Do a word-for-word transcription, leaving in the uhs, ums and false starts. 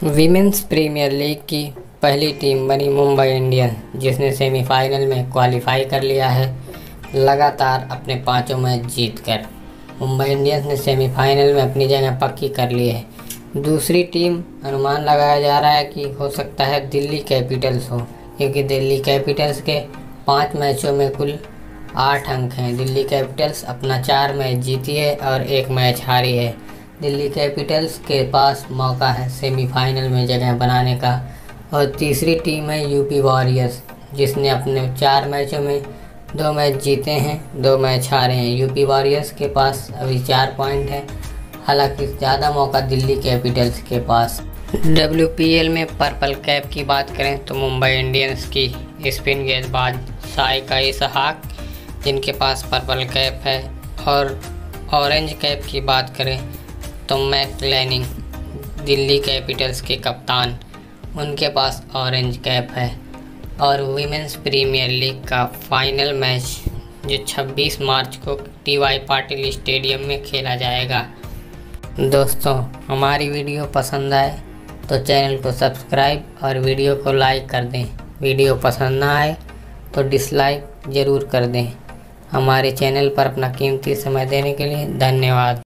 Women's premier league की पहली team बनी मुंबई इंडियंस, जिसने सेमीफाइनल में क्वालिफाई कर लिया है लगातार अपने पांचों मैच जीतकर। मुंबई इंडियंस ने सेमीफाइनल में अपनी जगह पक्की कर ली है। दूसरी टीम अनुमान लगाया जा रहा है कि हो सकता है दिल्ली कैपिटल्स हो, क्योंकि दिल्ली कैपिटल्स के पाँच मैचों में कुल आठ अंक हैं। दिल्ली कैपिटल्स अपना चार मैच जीती है और एक मैच हारी है। दिल्ली कैपिटल्स के पास मौका है सेमीफाइनल में जगह बनाने का। और तीसरी टीम है यूपी वॉरियर्स, जिसने अपने चार मैचों में दो मैच जीते हैं, दो मैच हारे हैं। यूपी वॉरियर्स के पास अभी चार पॉइंट है, हालांकि ज़्यादा मौका दिल्ली कैपिटल्स के पास। डब्ल्यूपीएल में पर्पल कैप की बात करें तो मुंबई इंडियंस की स्पिन गेंदबाज साइका इसहाक, जिनके पास पर्पल कैप है। और ऑरेंज कैप की बात करें तो मैक लैनिंग, दिल्ली कैपिटल्स के कप्तान, उनके पास ऑरेंज कैप है। और वीमेंस प्रीमियर लीग का फाइनल मैच जो छब्बीस मार्च को टीवाई पाटिल स्टेडियम में खेला जाएगा। दोस्तों, हमारी वीडियो पसंद आए तो चैनल को सब्सक्राइब और वीडियो को लाइक कर दें। वीडियो पसंद ना आए तो डिसलाइक ज़रूर कर दें। हमारे चैनल पर अपना कीमती समय देने के लिए धन्यवाद।